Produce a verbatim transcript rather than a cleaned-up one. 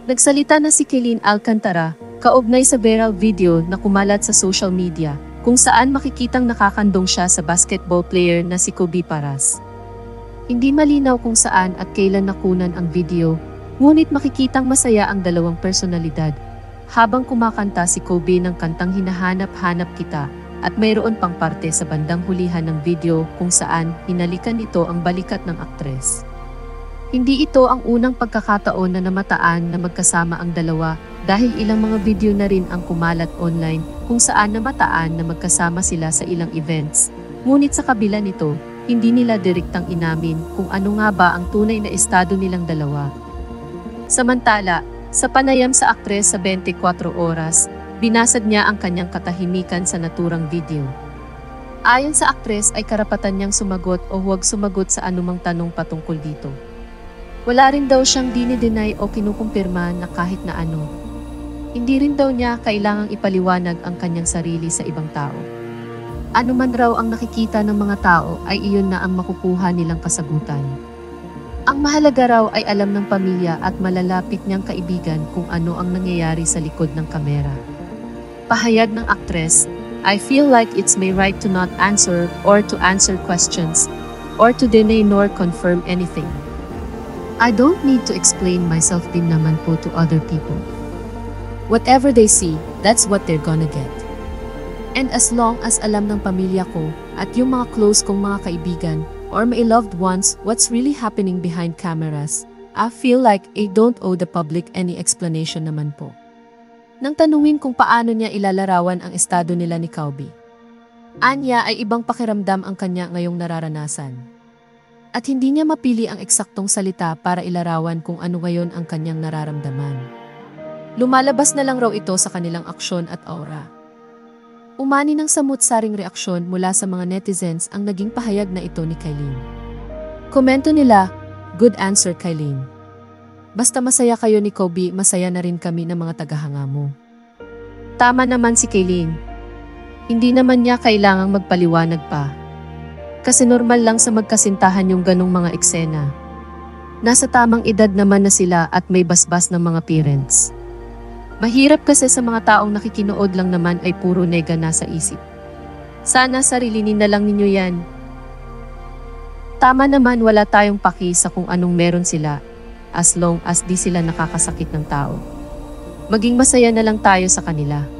Nagsalita na si Kaylin Alcantara, kaugnay sa viral video na kumalat sa social media, kung saan makikitang nakakandong siya sa basketball player na si Kobe Paras. Hindi malinaw kung saan at kailan nakunan ang video, ngunit makikitang masaya ang dalawang personalidad, habang kumakanta si Kobe ng kantang Hinahanap-hanap Kita, at mayroon pang parte sa bandang hulihan ng video kung saan hinalikan ito ang balikat ng aktres. Hindi ito ang unang pagkakataon na namataan na magkasama ang dalawa dahil ilang mga video na rin ang kumalat online kung saan namataan na magkasama sila sa ilang events. Ngunit sa kabila nito, hindi nila direktang inamin kung ano nga ba ang tunay na estado nilang dalawa. Samantala, sa panayam sa aktres sa twenty-four oras, binasad niya ang kanyang katahimikan sa naturang video. Ayon sa aktres ay karapatan niyang sumagot o huwag sumagot sa anumang tanong patungkol dito. Wala rin daw siyang dinidenay o kinukumpirma na kahit na ano. Hindi rin daw niya kailangang ipaliwanag ang kanyang sarili sa ibang tao. Ano man raw ang nakikita ng mga tao ay iyon na ang makukuha nilang kasagutan. Ang mahalaga raw ay alam ng pamilya at malalapit niyang kaibigan kung ano ang nangyayari sa likod ng kamera. Pahayag ng aktres, I feel like it's my right to not answer or to answer questions or to deny nor confirm anything. I don't need to explain myself din naman po to other people. Whatever they see, that's what they're gonna get. And as long as alam ng pamilya ko at yung mga close kong mga kaibigan or my loved ones what's really happening behind cameras, I feel like I don't owe the public any explanation naman po. Nang tanungin kung paano niya ilalarawan ang estado nila ni Kobe, anya ay ibang pakiramdam ang kanya ngayong nararanasan. At hindi niya mapili ang eksaktong salita para ilarawan kung ano ngayon ang kanyang nararamdaman. Lumalabas na lang raw ito sa kanilang aksyon at aura. Umani ng samut-saring reaksyon mula sa mga netizens ang naging pahayag na ito ni Kaylin. Komento nila, good answer Kaylin. Basta masaya kayo ni Kobe, masaya na rin kami ng mga tagahanga mo. Tama naman si Kaylin. Hindi naman niya kailangang magpaliwanag pa. Kasi normal lang sa magkasintahan yung ganong mga eksena. Nasa tamang edad naman na sila at may basbas ng mga parents. Mahirap kasi sa mga taong nakikinood lang naman ay puro nega nasa isip. Sana sarilinin na lang ninyo yan. Tama naman wala tayong paki sa kung anong meron sila, as long as di sila nakakasakit ng tao. Maging masaya na lang tayo sa kanila.